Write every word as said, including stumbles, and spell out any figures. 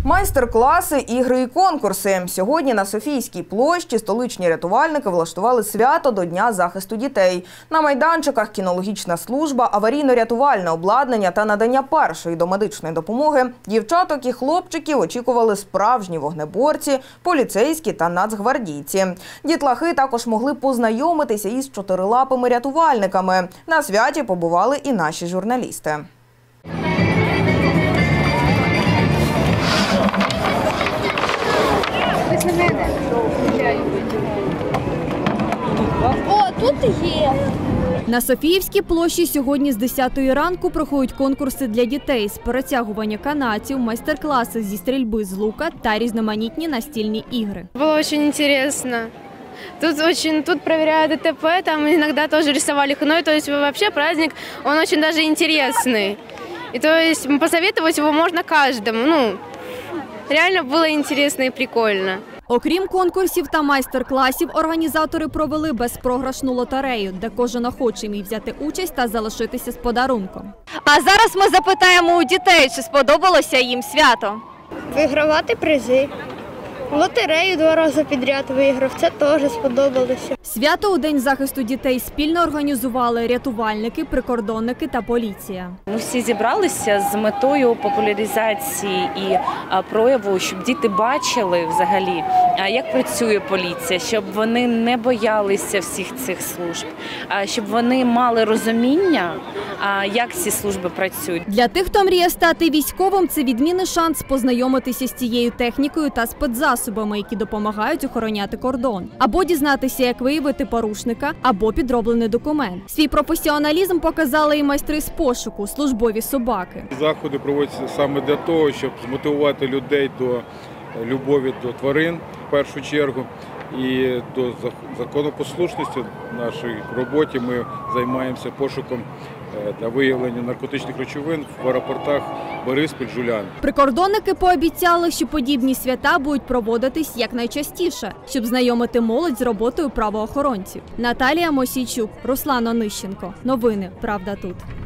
Майстер-класи, ігри і конкурси. Сьогодні на Софійській площі столичні рятувальники влаштували свято до Дня захисту дітей. На майданчиках кінологічна служба, аварійно-рятувальне обладнання та надання першої домедичної допомоги. Дівчаток і хлопчиків очікували справжні вогнеборці, поліцейські та нацгвардійці. Дітлахи також могли познайомитися із чотирилапими рятувальниками. На святі побували і наші журналісти. О, тут є. На Софіївській площі сьогодні з десятої ранку проходять конкурси для дітей з перетягування канатів, майстер-класи зі стрільби з лука та різноманітні настільні ігри. Було дуже цікаво. Тут очень тут проверяют ДТП, там иногда тоже рисовали хной, то есть вообще праздник, он очень даже интересный. И то есть посоветовать его можно каждому. Ну, реально было интересно и прикольно. Окрім конкурсів та майстер-класів, організатори провели безпрограшну лотерею, де кожен охочий міг взяти участь та залишитися з подарунком. А зараз ми запитаємо у дітей, чи сподобалося їм свято. Вигравати призи. Лотерею два рази підряд виграв, це теж сподобалося. Свято у День захисту дітей спільно організували рятувальники, прикордонники та поліція. Ми всі зібралися з метою популяризації і прояву, щоб діти бачили взагалі, як працює поліція, щоб вони не боялися всіх цих служб, щоб вони мали розуміння, як ці служби працюють. Для тих, хто мріє стати військовим, це відмінний шанс познайомитися з цією технікою та спецзасобами, які допомагають охороняти кордон. Або дізнатися, як виявити порушника, або підроблений документ. Свій професіоналізм показали і майстри з пошуку – службові собаки. Заходи проводяться саме для того, щоб змотивувати людей до любові до тварин, в першу чергу, і до законопослушності в нашій роботі. Ми займаємося пошуком та виявленням наркотичних речовин в аеропортах Бориспіль, Жуляни. Прикордонники пообіцяли, що подібні свята будуть проводитись якнайчастіше, щоб знайомити молодь з роботою правоохоронців. Наталія Мосійчук, Руслан Онищенко. Новини «Правда тут».